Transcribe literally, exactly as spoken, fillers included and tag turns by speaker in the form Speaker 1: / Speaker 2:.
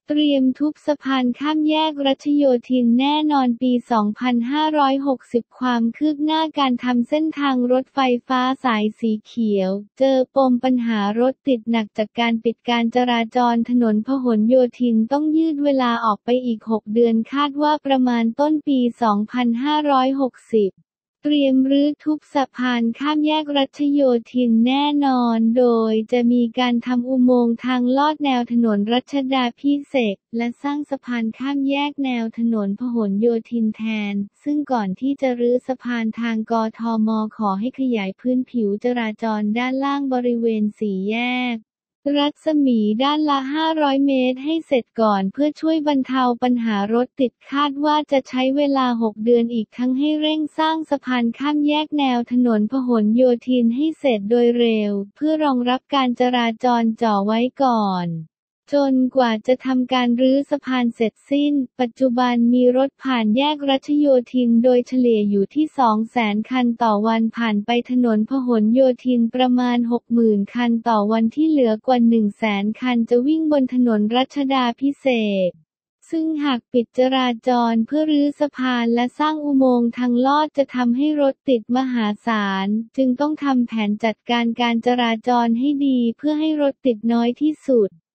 Speaker 1: เตรียมทุบสะพานข้ามแยกรัชโยธินแน่นอนปี สองพันห้าร้อยหกสิบ ความคืบหน้าการทำเส้นทางรถไฟฟ้าสายสีเขียว เจอปมปัญหารถติดหนักจากการปิดการจราจรถนนพหลโยธินต้องยืดเวลาออกไปอีก หก เดือนคาดว่าประมาณต้นปี สองพันห้าร้อยหกสิบเตรียมรื้อทุบสะพานข้ามแยกรัชโยธินแน่นอนโดยจะมีการทำอุโมงค์ทางลอดแนวถนนรัชดาภิเษกและสร้างสะพานข้ามแยกแนวถนนพหลโยธินแทนซึ่งก่อนที่จะรื้อสะพานทางกทม.ขอให้ขยายพื้นผิวจราจรด้านล่างบริเวณสี่แยกรัศมีด้านละ ห้าร้อย เมตรให้เสร็จก่อนเพื่อช่วยบรรเทาปัญหารถติดคาดว่าจะใช้เวลา หก เดือนอีกทั้งให้เร่งสร้างสะพานข้ามแยกแนวถนนพหลโยธินให้เสร็จโดยเร็วเพื่อรองรับการจราจรจ่อไว้ก่อนจนกว่าจะทำการรื้อสะพานเสร็จสิ้นปัจจุบันมีรถผ่านแยกรัชโยธินโดยเฉลี่ยอยู่ที่ สองแสน คันต่อวันผ่านไปถนนพหลโยธินประมาณ หกหมื่น คันต่อวันที่เหลือกว่า หนึ่งแสน คันจะวิ่งบนถนนรัชดาภิเษกซึ่งหากปิดจราจรเพื่อรื้อสะพานและสร้างอุโมงค์ทางลอดจะทำให้รถติดมหาศาลจึงต้องทำแผนจัดการการจราจรให้ดีเพื่อให้รถติดน้อยที่สุด